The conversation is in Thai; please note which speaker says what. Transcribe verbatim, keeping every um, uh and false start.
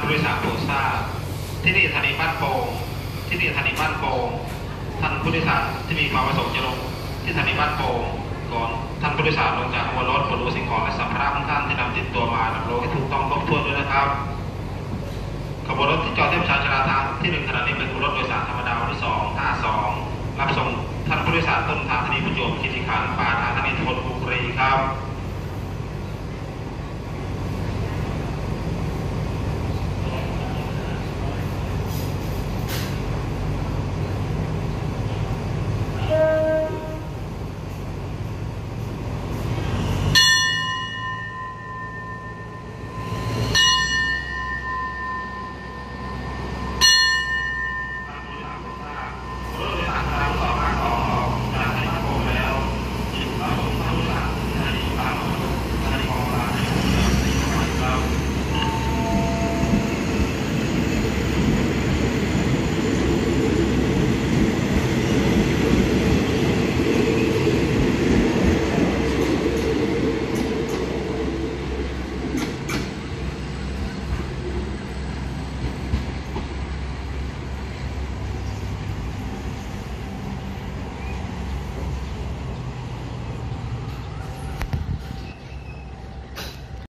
Speaker 1: โดยสารโปรดทราบที่นี่สถานีบ้านโป่งที่นี่สถานีบ้านโป่งท่านผู้โดยสารที่มีความประสงค์จะลงที่สถานีบ้านโป่งก่อนท่านผู้โดยสารลงจากขบวนรถโปรดดูสิ่งของและสัมภาระของท่านที่นำติดตัวมานำลงให้ถูกต้องครบถ้วนด้วยนะครับขบวนรถที่จอดที่ประชาชนทางที่หนึ่งขณะนี้เป็นขบวนรถโดยสารธรรมดาวันที่สองห้าสองรับส่งท่านผู้โดยสารต้นทางสถานีประจวบคีรีขันธ์ปลายทางสถานีธนบุรีครับ